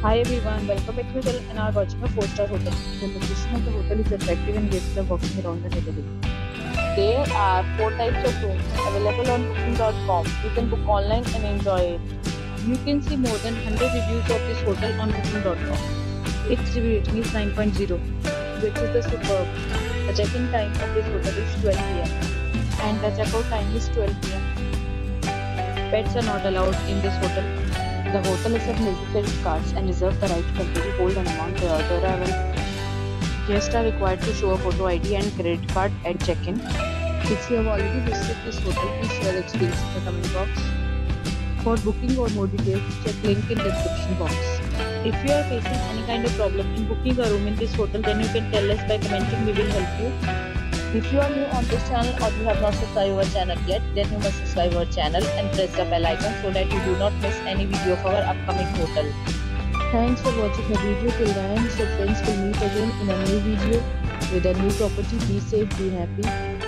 Hi everyone, welcome back to the channel and are watching a 4-star hotel. The location of the hotel is attractive and guests love walking around the neighborhood. There are 4 types of rooms available on booking.com. You can book online and enjoy it. You can see more than 100 reviews of this hotel on booking.com. Its review rating is 9.0, which is the superb. The check-in time of this hotel is 12 p.m. and the checkout time is 12 p.m. Pets are not allowed in this hotel. The hotel accepts major credit cards and reserves the right to temporarily hold an amount prior to arrival. Guests are required to show a photo ID and credit card at check-in. If you have already visited this hotel, please share the experience in the comment box. For booking or more details, check link in description box. If you are facing any kind of problem in booking a room in this hotel, then you can tell us by commenting. We will help you. If you are new on this channel or you have not subscribed our channel yet, then you must subscribe our channel and press the bell icon so that you do not miss any video of our upcoming hotel. Thanks for watching the video till the end. So friends, will meet again in a new video with a new property. Be safe, be happy.